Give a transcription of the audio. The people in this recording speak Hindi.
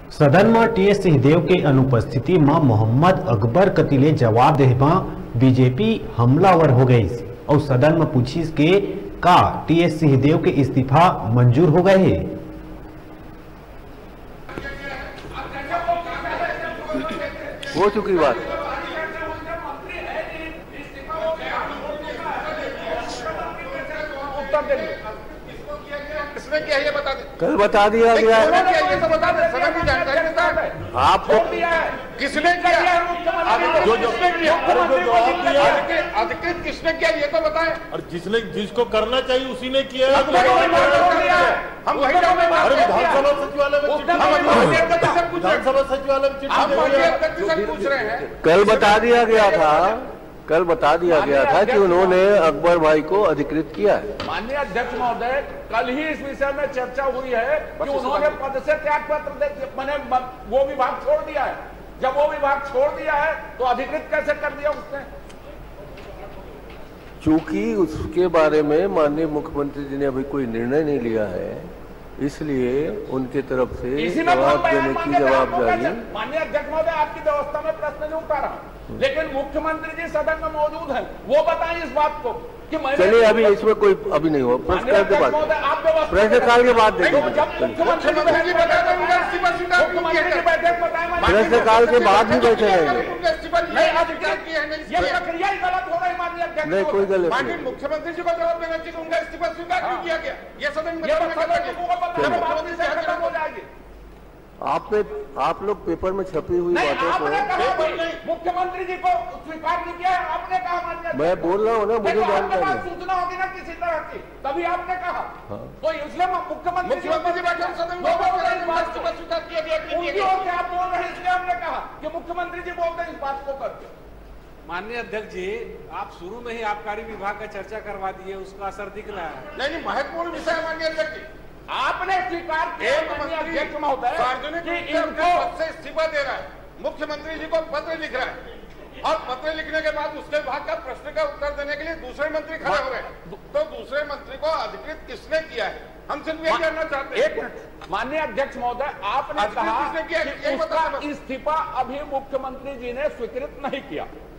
सदन में टीएस सिंहदेव के अनुपस्थिति में मोहम्मद अकबर कतिले जवाब देवा बीजेपी हमलावर हो गई और सदन में पूछी के का टीएस सिंहदेव के इस्तीफा मंजूर हो गए है। हो चुकी बात। कल बता दिया गया आपको किसने किया, अधिकृत किसने किया ये तो बताएं। और जिसने जिसको करना चाहिए उसी ने किया। हम विधानसभा सचिवालय में पूछ रहे हैं। कल बता दिया गया था कि उन्होंने अकबर भाई को अधिकृत किया है। माननीय अध्यक्ष महोदय, कल ही इस विषय में चर्चा हुई है कि उन्होंने पद से त्याग पत्र मैंने वो विभाग छोड़ दिया है। जब वो विभाग छोड़ दिया है तो अधिकृत कैसे कर दिया उसने? चूंकि उसके बारे में माननीय मुख्यमंत्री जी ने अभी कोई निर्णय नहीं लिया है, इसलिए उनके तरफ से जवाब देने की जवाबदारी। माननीय अध्यक्ष महोदय, आपकी व्यवस्था में प्रश्न नहीं उठा रहा, लेकिन मुख्यमंत्री जी सदन में मौजूद हैं, वो बताएं इस बात को कि चलिए अभी इसमें कोई अभी नहीं हुआ। प्रश्नकाल के बाद प्रश्नकाल के बाद देंगे। प्रश्नकाल के बाद भी बैठे रहेंगे। नहीं कोई गलत नहीं। मुख्यमंत्री जी को जवाब देना चाहिए, उनका इस्तीफा स्वीकार क्यों किया गया? ये सदन आप लोग पेपर में छपी हुई बातों को मुख्यमंत्री जी को स्वीकार नहीं किया, आपने कहा। मैं बोल रहा हूँ ना, मुझे जानकारी है। सूचना होगी ना किसी तरह की, तभी आपने कहा। तो इसलिए मुख्यमंत्री जी बैठे सदन में स्वीकार किया गया। आप बोल रहे हैं इसलिए हमने कहा कि मुख्यमंत्री जी बोलते हैं इस बात को करके। माननीय अध्यक्ष जी, आप शुरू में ही आबकारी विभाग का चर्चा करवा दिए, उसका असर दिख रहा है। नहीं, महत्वपूर्ण विषय है माननीय अध्यक्ष जी। आपने स्वीकार किया अध्यक्ष महोदय कि इनको पद से इस्तीफा दे रहा है, मुख्यमंत्री जी को पत्र लिख रहा है, और पत्र लिखने के बाद उसके विभाग का प्रश्न का उत्तर देने के लिए दूसरे मंत्री खड़े हो गए। तो दूसरे मंत्री को अधिकृत किसने किया है, हम सिर्फ ये जानना चाहते हैं। एक मिनट माननीय अध्यक्ष महोदय, आपने कहा कि उसका इस्तीफा अभी मुख्यमंत्री जी ने स्वीकृत नहीं किया।